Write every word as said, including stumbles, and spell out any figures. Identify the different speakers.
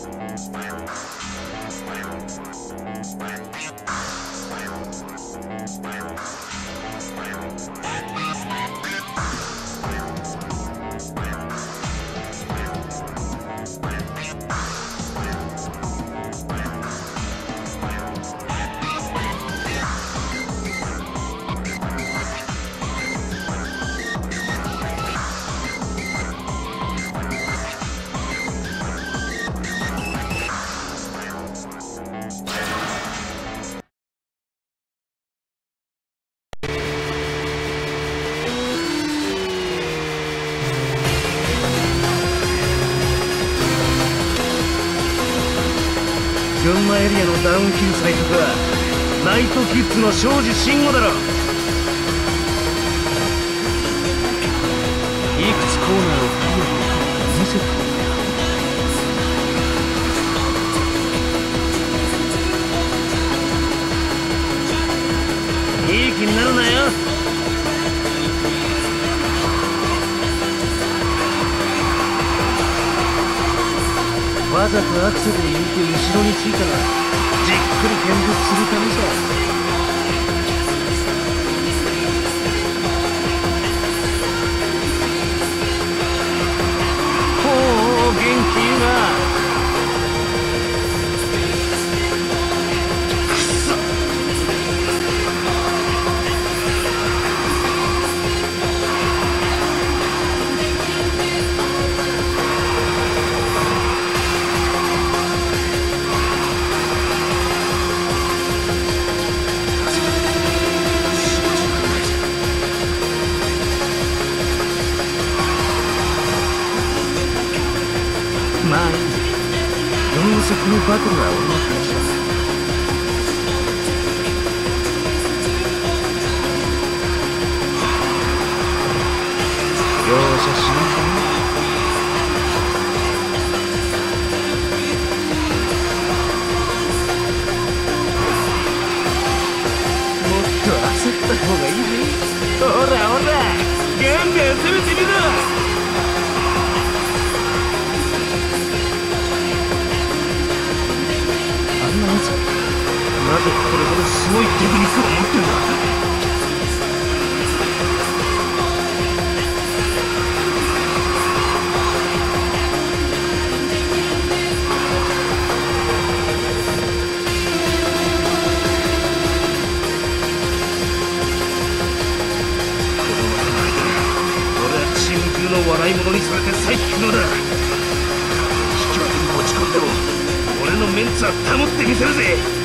Speaker 1: 群馬エリアのダウンヒルサイトか。ナイトキッズの庄司慎吾だろ。いくつコーナーをクリアできるか見せてくれ。いい気になるなよ。わざとアクセルを抜いて後ろについたらじっくり見物するためさ。ほう、元気いいな。まあいい。どうせこのバトルは俺の話だ。容赦しないかな。もっと焦った方がいいぜ。ほらほら、ガンガン攻めてみろ。なぜこれほどすごいテクニックを持ってんだ。このままで俺はチーム中の笑い物にされて再起のだ。引き分けに持ち込んでも俺のメンツは保ってみせるぜ。